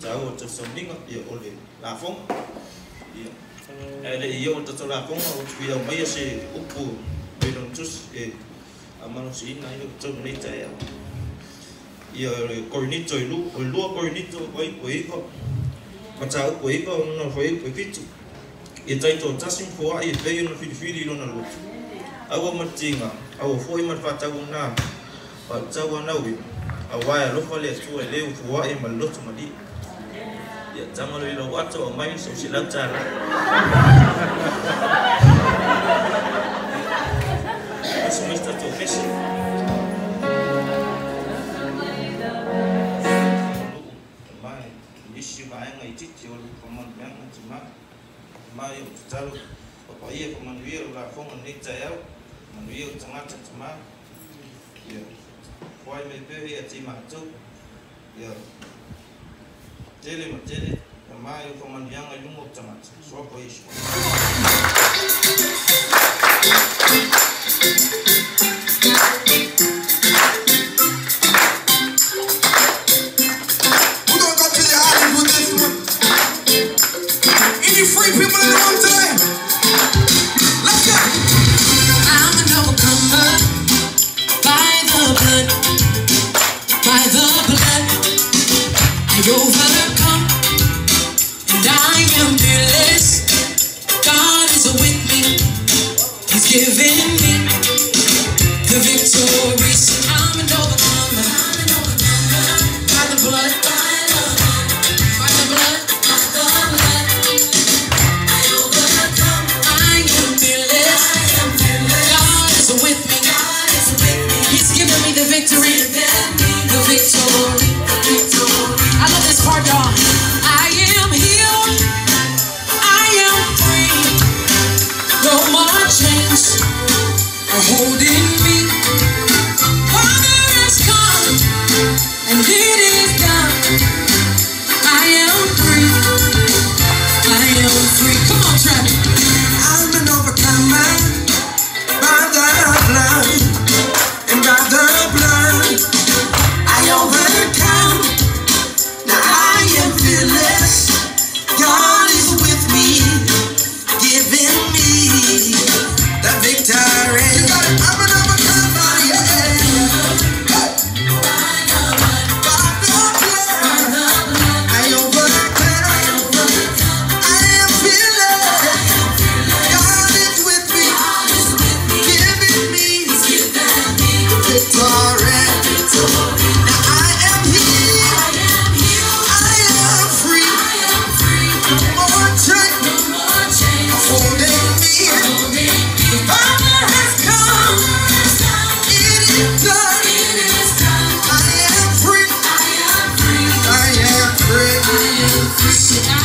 cháu cho sống đi ngọc địa ổn định là phong để yêu cho là phong vì ông bây giờ sẽ úp bù bây giờ chút mà nó chỉ này được cho mình chạy giờ coi nít chơi lúa coi nít cho quấy không mà cháu quấy không nó phải fit hiện tại cho chắc sinh phố ai bây giờ nó fit đi luôn là luôn áo mặt chinh à áo phơi mặt phát cháu na và cháu nào vậy áo vai lúc phải lấy chuối lấy phố ai mà lúc mà đi giờ cháu mà lấy đồ ăn cho mấy số xí lắm cha isso está tão fechado mas isso vai em aí tio como bem mas eu já o pai como man viu lá como nem caiu man viu sangat sangat ya Foai me pe ya ti ma tu ya tele mas eu como man yang aí um sangat só por isso Free people in the room today. Let's go. I'm an overcomer by the blood, by the blood. I overcome, and I am fearless. God is with me. He's giving me the victory. So I'm an overcomer by the blood, by the blood. Victory, the victory. I love this part, y'all. I am healed. I am free. No more chains are holding me. Father has come, and it is done. I am free. I am free. Come on, Travis. I'm an overcomer by the blood and by the blood. I overcome. Now I am fearless. God is with me, giving me the victory. You got it. I'm an overcomer. Yeah. Hey. By the blood. I overcome. I am fearless. God is with me, giving me victory. I am free.